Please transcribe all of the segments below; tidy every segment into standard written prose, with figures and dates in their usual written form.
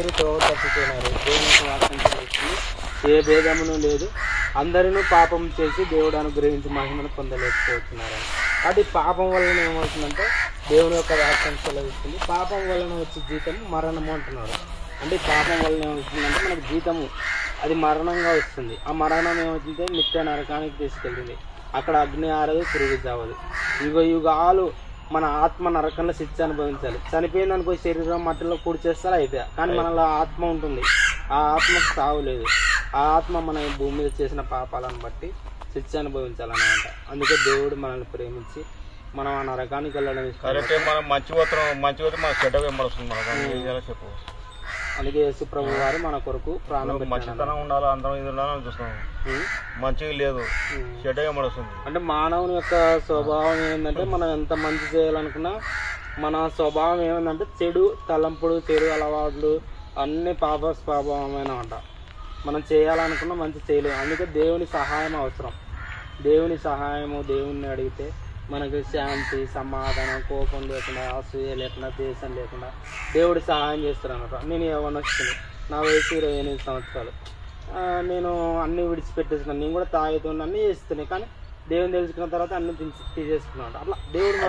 అందరూ త్రోవ తప్పిపోయినారు. దేవుని యొక్క వాక్యం చదువుతుంది, ఏ భేదమును లేదు, అందరినూ పాపం చేసి దేవుడు అనుగ్రహించి మహిమను పొందలేకపోతున్నారని. కాబట్టి పాపం వలన ఏమవుతుందంటే దేవుని యొక్క వాక్యం సెలవిస్తుంది, పాపం వలన వచ్చే జీతం మరణము అంటున్నాడు. అంటే పాపం వలన ఏమవుతుందంటే మనకు జీతము అది మరణంగా వస్తుంది. ఆ మరణం ఏమవుతుందంటే నిత్య నరకానికి తీసుకెళ్తుంది. అక్కడ అగ్ని ఆరదు, పురుగు చావదు. యుగ యుగాలు మన ఆత్మ నరకంలో శిక్ష అనుభవించాలి. చనిపోయింది అనుకో శరీరం మట్టిలో పూడి చేస్తారు అయితే, కానీ మనలో ఆత్మ ఉంటుంది. ఆ ఆత్మకు సావు లేదు. ఆ ఆత్మ మన భూమి మీద చేసిన పాపాలను బట్టి శిక్ష అనుభవించాలన్నమాట. అందుకే దేవుడు మనల్ని ప్రేమించి మనం ఆ నరకానికి వెళ్ళడం ఇష్టం. మనం మంచి పోతే మన చెడ్డ వెంబడుస్తుంది మనకు చెప్పు. అందుకే యేసు ప్రభు వారు మన కొరకు ప్రాణం మంచితనం ఉండాలి, అందరం ఇది ఉండాలని చూస్తాం. మంచిగా లేదు, చెడ్డ వెంబడుస్తుంది. అంటే మానవుని యొక్క స్వభావం ఏంటంటే మనం ఎంత మంచి చేయాలనుకున్నా మన స్వభావం ఏమందంటే చెడు తలంపుడు, చెడు అలవాట్లు అన్ని పాప స్వభావమైన అంట. మనం చేయాలనుకున్నా మంచి చేయలేము. అందుకే దేవుని సహాయం అవసరం. దేవుని సహాయము దేవుణ్ణి అడిగితే మనకి శాంతి, సమాధానం, కోపం లేకుండా, అసూయ లేకుండా, దేశం లేకుండా దేవుడు సహాయం చేస్తారు అన్నమాట. నేను యవ్వనస్తుని, నా వయసు 28 సంవత్సరాలు. నేను అన్నీ విడిచిపెట్టేస్తున్నాను. నేను కూడా తాగుతున్నాను, అన్నీ చేస్తున్నాను. కానీ దేవుని తెలుసుకున్న తర్వాత అన్ని తీసేసుకున్నాను. అట్లా దేవుడు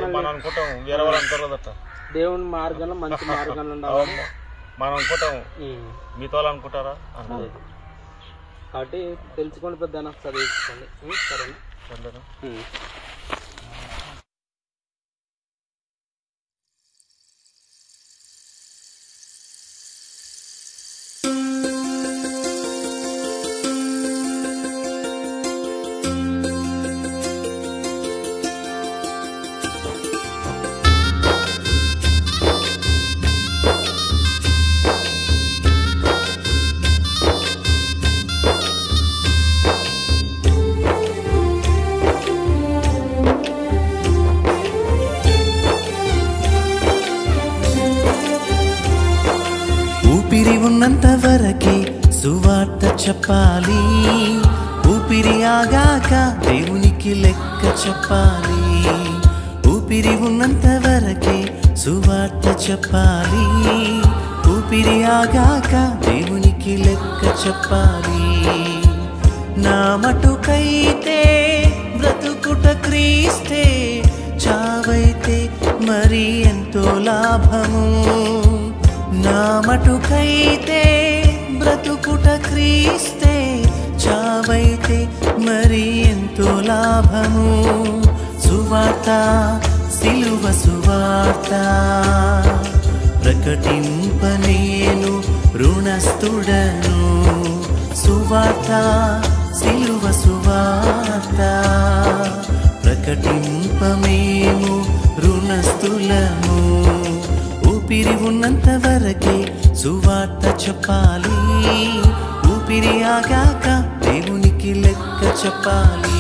దేవుని మార్గంలో మంచి మార్గంలో ఉండాలి మనం అనుకుంటాం. మీతో అనుకుంటారా? కాబట్టి తెలుసుకోండి, పెద్ద చదివించుకోండి. సరేనా? ఊపిరి ఉన్నంత వరకే సువార్త చెప్పాలి, ఊపిరి ఆగాక దేవునికి లెక్క చెప్పాలి. ఊపిరి ఉన్నంత వరకే సువార్త చెప్పాలి, ఊపిరి ఆగాక దేవునికి లెక్క చెప్పాలి. నా మటుకైతే బ్రతుకుట క్రీస్తే, చావైతే మరి ఎంతో లాభము. నా మటుకైతే బ్రతుకుట క్రీస్తే, చావైతే మరి ఎంతో లాభము. సువార్త, సిలువ సువార్త ప్రకటింప నేను రుణస్థుడను. సువార్త, సిలువ సువార్త ప్రకటింప మేము రుణస్థులము. ఊపిరి ఉన్నంత వరకే సువార్త చెప్పాలి, ఊపిరి ఆగాక దేవునికి లెక్క చెప్పాలి.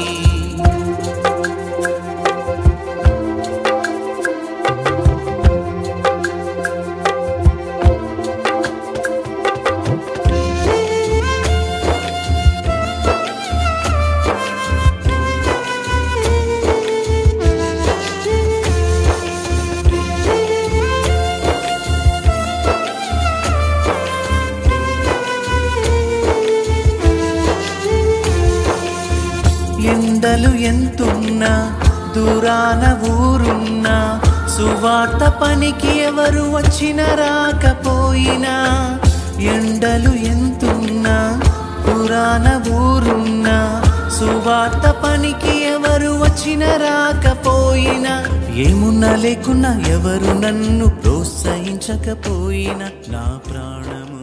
ఎండలు ఎంతున్నా, దూరాన ఊరున్నా, సువార్త పనికి ఎవరు వచ్చిన రాకపోయినా. ఎండలు ఎంతున్నా, దూరాన ఊరున్నా, సువార్త పనికి ఎవరు వచ్చిన రాకపోయినా. ఏమున్నా లేకున్నా, ఎవరు నన్ను ప్రోత్సహించకపోయినా, నా ప్రాణము